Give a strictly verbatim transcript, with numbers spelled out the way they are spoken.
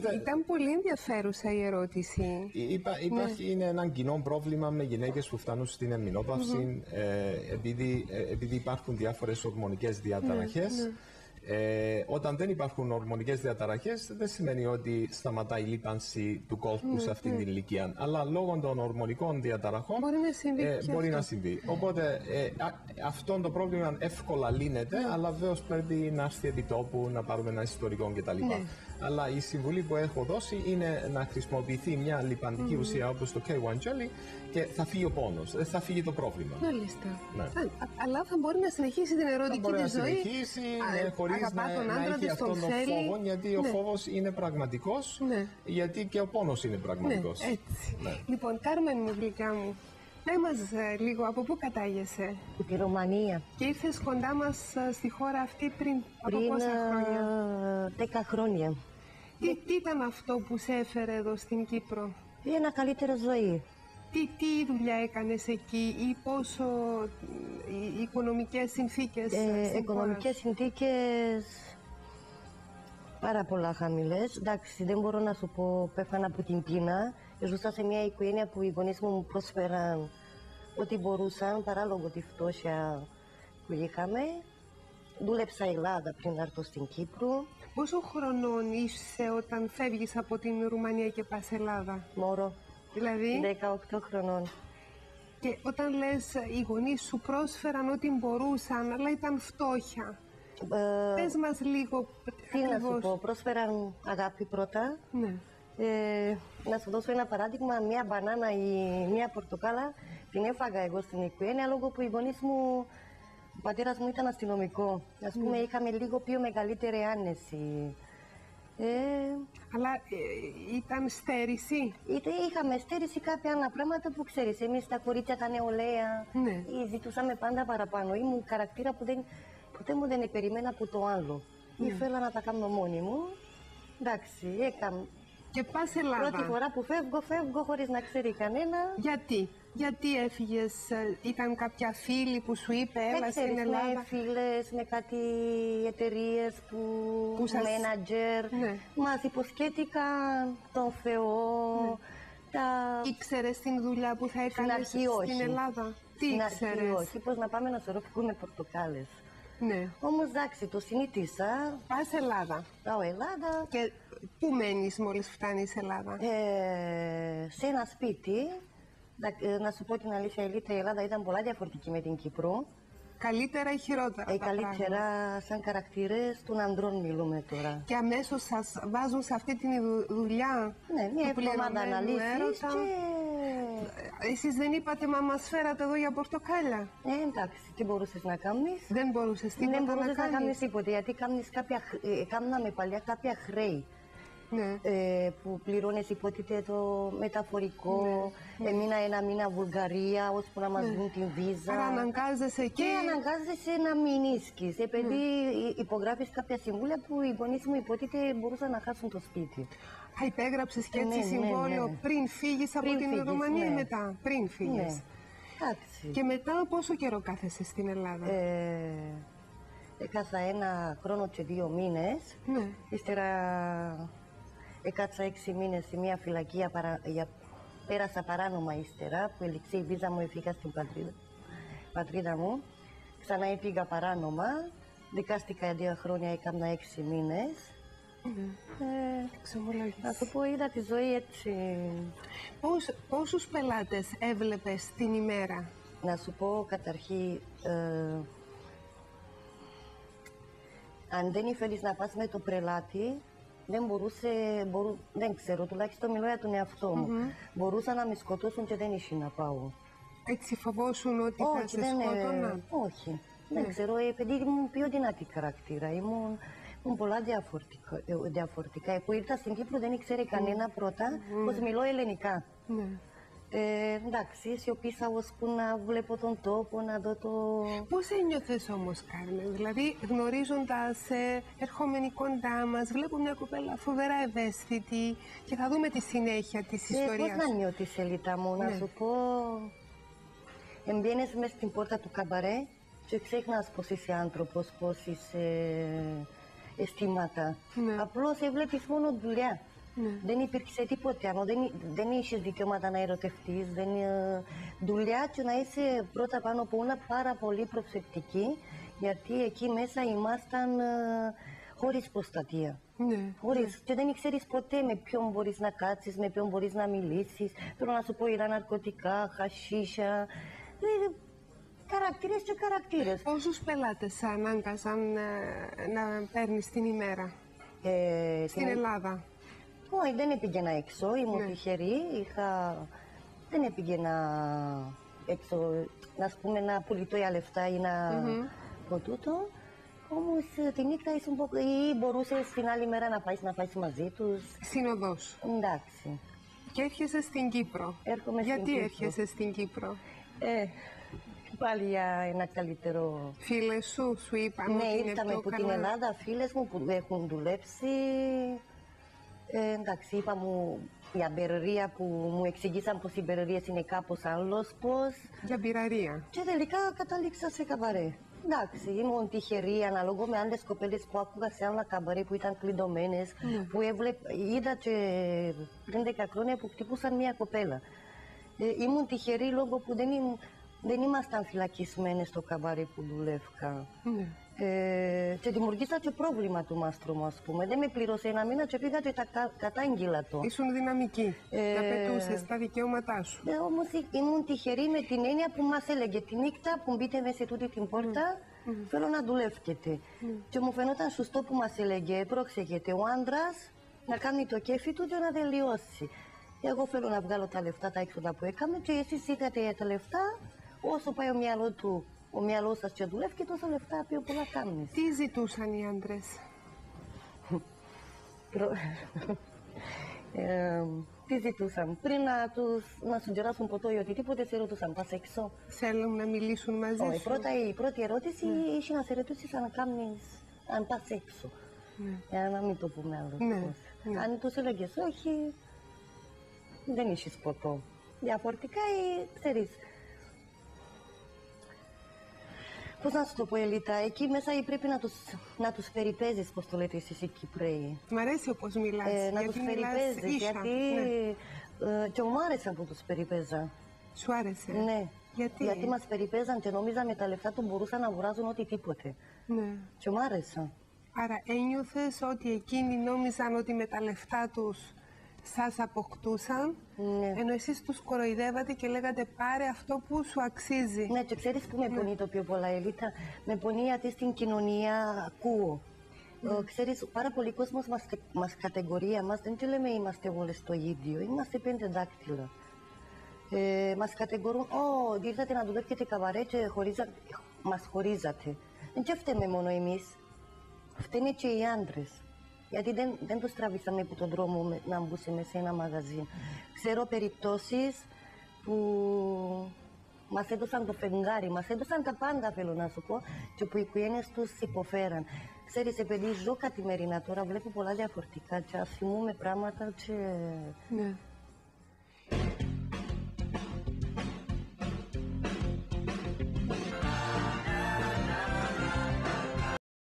Ήταν πολύ ενδιαφέρουσα η ερώτηση. Υπά, υπάρχει, ναι. Είναι ένα κοινό πρόβλημα με γυναίκες που φτάνουν στην εμμηνόπαυση, mm-hmm. ε, επειδή, ε, επειδή υπάρχουν διάφορες ορμονικές διαταραχές. Ναι, ναι. Ε, όταν δεν υπάρχουν ορμονικές διαταραχές, δεν σημαίνει ότι σταματάει η λίπανση του κόλπου mm, σε αυτήν mm. την ηλικία. Αλλά λόγω των ορμονικών διαταραχών μπορεί να συμβεί. Ε, μπορεί να συμβεί. Οπότε ε, α, αυτό το πρόβλημα εύκολα λύνεται, mm. αλλά βέβαια πρέπει να έρθει επί τόπου, να πάρουμε ένα ιστορικό κτλ. Mm. Αλλά η συμβουλή που έχω δώσει είναι να χρησιμοποιηθεί μια λιπαντική mm. ουσία όπως το κέι ουάν Jelly και θα φύγει ο πόνος, δεν θα φύγει το πρόβλημα. Μάλιστα. Ναι. Α, αλλά θα μπορεί να συνεχίσει την ερωτική τη ζωή. Να συνεχίσει, α, ναι, χωρίς να, να έχει αυτόν τον φόβο, γιατί ναι. ο φόβος είναι πραγματικός, ναι. γιατί και ο πόνος είναι πραγματικός. Ναι, έτσι. Ναι. Λοιπόν, Κάρμεν μου, γλυκιά μου, πες μας ε, λίγο, από πού κατάγεσαι? Από τη Ρουμανία. Και ήρθες κοντά μας ε, στη χώρα αυτή πριν, πριν από πόσα χρόνια? Δέκα χρόνια. Τι, τι ήταν αυτό που σε έφερε εδώ στην Κύπρο? Ένα καλύτερο ζωή. Τι, τι δουλειά έκανες εκεί ή πόσο οι οικονομικές συνθήκες? Ε, οικονομικές συνθήκες πάρα πολλά χαμηλές. Εντάξει, δεν μπορώ να σου πω, πέφανα από την πείνα. Ζούσα σε μια οικογένεια που οι γονείς μου μου πρόσφεραν ό,τι μπορούσαν, παράλογο τη φτώχεια που είχαμε. Δούλεψα Ελλάδα πριν να έρθω στην Κύπρο. Πόσο χρονών είσαι όταν φεύγεις από την Ρουμανία και πας Ελλάδα? Μωρό. Δηλαδή? δεκαοκτώ χρονών. Και όταν λες οι γονείς σου πρόσφεραν ό,τι μπορούσαν, αλλά ήταν φτώχεια. Ε, Πες μας λίγο τι ακριβώς. Να σου πω, πρόσφεραν αγάπη πρώτα. Ναι. Ε, να σου δώσω ένα παράδειγμα, μια μπανάνα ή μια πορτοκάλα την έφαγα εγώ στην οικογένεια λόγω που οι γονείς μου, ο πατέρας μου ήταν αστυνομικό. Ας πούμε, mm. είχαμε λίγο πιο μεγαλύτερη άνεση. Ε, Αλλά ε, ήταν στέρηση. Είτε είχαμε στέρηση κάποια άλλα πράγματα που ξέρεις, εμείς τα κορίτσια τα νεολαία, ναι. ζητούσαμε πάντα παραπάνω. Ήμουν χαρακτήρα που δεν, ποτέ μου δεν περιμένα από το άλλο. Mm. Ήθελα να τα κάνω μόνη μου. Εντάξει, έκανα. Και πας Ελλάδα. Πρώτη φορά που φεύγω, φεύγω χωρίς να ξέρει κανένα. Γιατί, γιατί έφυγες, ήταν κάποια φίλη που σου είπε έλα στην Ελλάδα? Με φίλες, με κάτι εταιρείες που, που σας... μάνατζερ, ναι. μας υποσχέθηκαν τον Θεό. Ναι. Τα... Ήξερες την δουλειά που θα έκανες στην, στην Ελλάδα? Τι στην ήξερες? Αρχή, όχι, πώς να πάμε να σωροφικούμε πορτοκάλες. Ναι. Όμως εντάξει, το συνήθισα. Πας Ελλάδα. Πάω Ελλάδα. Και πού μένεις μόλις φτάνεις Ελλάδα? Ε, σε ένα σπίτι. Να σου πω την αλήθεια, η Ελλάδα ήταν πολλά διαφορετική με την Κύπρο. Καλύτερα ή χειρότερα? Ε, καλύτερα πράγματα. Σαν χαρακτήρες των ανδρών μιλούμε τώρα. Και αμέσως σας βάζουν σε αυτή τη δουλειά? Ναι, μια εβδομάδα αναλύσεις και... Εσείς δεν είπατε, μα μας φέρατε εδώ για πορτοκάλια? Ε, εντάξει, τι μπορούσες να κάνεις? Δεν μπορούσες τίποτα δεν μπορούσες να, να κάνεις τίποτα, γιατί κάνεις κάποια, ε, κάναμε παλιά κάποια χρέη. Ναι. Ε, που πληρώνεις υποτίθεται το μεταφορικό, ναι. Έμεινα ένα μήνα Βουλγαρία, ώσπου να μας ναι. βγουν την βίζα. Άρα αναγκάζεσαι και... Και αναγκάζεσαι να μην ίσκεις, επειδή ναι. υπογράφεις κάποια συμβούλια που οι γονείς μου υποτίθεται μπορούσαν να χάσουν το σπίτι. Α, υπέγραψες και έτσι ναι, συμβόλαιο ναι, ναι. πριν φύγεις από πριν την φύγεις, Ρουμανία ναι. ή μετά? Πριν φύγεις. Ναι. Και μετά πόσο καιρό κάθεσαι στην Ελλάδα? Ε, έκασα ένα χρόνο και δύο μήνες. Ναι. Ύστερα έκατσα έξι μήνες σε μια φυλακή, παρα... για... πέρασα παράνομα ύστερα, που έληξε η βίζα μου, έφυγα στην πατρίδα, πατρίδα μου. Ξανά έφυγα παράνομα, δικάστηκα δύο χρόνια, έκανα έξι μήνες. Mm. Ε, να σου πω, είδα τη ζωή έτσι. Πώς, πόσους πελάτες έβλεπες την ημέρα? Να σου πω καταρχήν, ε, αν δεν ήθελες να πας με το πρελάτη, δεν μπορούσε, μπορού, δεν ξέρω, τουλάχιστον μιλώ για τον εαυτό μου. Mm-hmm. Μπορούσαν να με σκοτώσουν και δεν είχε να πάω. Έτσι φοβόσουν ότι όχι, θα σε δεν, σκότωναν? Όχι, Ναι. δεν ξέρω, επειδή ήμουν πιο δυνατή χαρακτήρα, ήμουν, ήμουν πολλά διαφορετικά, διαφορετικά. Που ήρθα στην Κύπρο δεν ήξερε κανένα πρώτα Mm. πως μιλώ ελληνικά. Ναι. Ε, εντάξει, σιωπήσα ώσπου να βλέπω τον τόπο, να δω το... Πώς ένιωθες όμως, Κάρμεν? Δηλαδή, γνωρίζοντας, ε, ερχόμενοι κοντά μας, βλέπω μια κοπέλα φοβερά ευαίσθητη και θα δούμε τη συνέχεια της ε, ιστορίας. Πώς να νιώθεις, Ελίτα μου, Ναι. να σου πω... Εμπαίνεις μες στην πόρτα του καμπαρέ και ξέχνας πως είσαι άνθρωπος, πως είσαι αισθήματα. Ναι. Απλώς βλέπεις μόνο δουλειά. Ναι. Δεν υπήρξε τίποτε άλλο. Δεν, δεν είχε δικαιώματα να ερωτευτείς. Δεν, ε, δουλειά και να είσαι πρώτα πάνω από όλα πάρα πολύ προσεκτική, γιατί εκεί μέσα ήμασταν ε, χωρίς προστασία. Ναι. Χωρίς, και δεν ξέρεις ποτέ με ποιον μπορείς να κάτσεις, με ποιον μπορείς να μιλήσεις. Θέλω να σου πω, είδα ναρκωτικά, χασίσια. Ε, Χαρακτήρες και χαρακτήρες. Πόσους πελάτες ανάγκαζαν ε, να παίρνεις την ημέρα Ε, στην την- Ελλάδα? Όχι, δεν πήγαινα έξω, ήμουν Ναι. τυχερή. Είχα... Δεν πήγαινα έξω, να σου πούμε, να πουλητώ για λεφτά ή να Μμμ. πω τούτο. Όμως ε, τη νύχτα ήσουν πο- ή μπορούσες την άλλη μέρα να πάει να φάεις μαζί τους. Συνοδός. Εντάξει. Και έρχεσαι στην Κύπρο. Έρχομαι στην Γιατί Κύπρο. έρχεσαι στην Κύπρο? Ε, πάλι για ένα καλύτερο. Φίλες σου σου είπαν Ναι, ότι είναι ήρθαμε πιο από καλά? την Ελλάδα, φίλες μου που έχουν δουλέψει. Ε, εντάξει, είπα μου για μπερρία που μου εξηγήσαν πως οι μπερρίες είναι κάπως άλλος πως. Για μπειραρία. Και τελικά κατάληξα σε καμπαρέ. Εντάξει, ήμουν τυχερή αναλόγω με άλλες κοπέλες που άκουγα σε άλλα καμπαρέ που ήταν κλειδωμένες, που έβλεπ, είδα και πριν δέκα χρόνια που χτυπούσαν μια κοπέλα. Ε, ήμουν τυχερή λόγω που δεν, ήμ, δεν ήμασταν φυλακισμένες στο καμπαρέ που δουλεύκα. Ναι. Ε, και δημιουργήσα και πρόβλημα του μάστρου μου, ας πούμε. Δεν με πλήρωσε ένα μήνα και πήγα και τα κα- κατάγγειλα το. Ήσουν δυναμική. Ε, Τα πετούσες τα δικαιώματά σου. Ε, όμως ή- ήμουν τυχερή με την έννοια που μας έλεγε τη νύχτα που μπείτε μέσα σε τούτη την πόρτα, θέλω να δουλεύετε. Και μου φαινόταν σωστό που μας έλεγε, πρόσεχετε, ο άντρας να κάνει το κέφι του και να τελειώσει. Εγώ θέλω να βγάλω τα λεφτά, τα έξοδα που έκαμε και εσείς είχατε για τα λεφτά, όσο πάει ο μυαλό του, ο μυαλό σας και δουλεύει και τόσο λεφτά πιο πολλά κάνεις. Τι ζητούσαν οι άντρες? Προ- ε, τι ζητούσαν, πριν να, τους, να σου γεράσουν ποτό ή οτιδήποτε, σε ρωτούσαν, πας έξω. Θέλουν να μιλήσουν μαζί Όχι, σου? πρώτα η πρώτη ερώτηση είχε να σε ρωτήσεις αν κάνεις, αν πας έξω. Ναι. Για να μην το πούμε άλλο. Ναι, ναι. Αν τους έλεγες όχι, δεν είχες ποτό. Διαφορετικά, ε, ξέρεις, πώς να σου το πω, Ελίτα, εκεί μέσα πρέπει να τους, να τους περιπέζεις, πώς το λέτε εσείς οι Κυπρέοι. Μ' αρέσει όπως μιλάς. Ε, να γιατί τους μιλάς περιπέζεις, ίσα. γιατί Ναι. ε, και μου άρεσε που τους περιπέζα. Σου άρεσε? Ναι. Γιατί? Γιατί μας περιπέζαν και νόμιζα με τα λεφτά του μπορούσαν να αγοράζουν ό,τι τίποτε. Ναι. Και μου άρεσε. Άρα ένιωθες ότι εκείνοι νόμιζαν ότι με τα λεφτά τους σας αποκτούσαν, Ναι. ενώ εσείς τους κοροϊδεύατε και λέγατε πάρε αυτό που σου αξίζει. Ναι, και ξέρεις που με πονεί το πιο πολλά, Ελίτα. Με πονεί γιατί στην κοινωνία ακούω. Ε, ξέρεις, πάρα πολλοί κόσμος μας, μας κατηγορία μας, δεν τη λέμε είμαστε όλες το ίδιο, είμαστε πέντε δάκτυλα. Ε, μας κατηγορούν, «Ω, ήρθατε να δουλεύετε καβαρέ και χωρίζα... μας χωρίζατε». Δεν φταίμε μόνο εμείς, φταίνε και οι άντρες. Γιατί δεν, δεν τους τραβήσαμε από τον δρόμο με- να μπουν μέσα σε ένα μαγαζί. Ξέρω περιπτώσεις που μας έδωσαν το φεγγάρι, μας έδωσαν τα πάντα, θέλω να σου πω, και που οι οικογένειες τους υποφέραν. Ξέρεις, επειδή ζω καθημερινά τώρα, βλέπω πολλά διαφορετικά και αφημούμε πράγματα και... Ναι.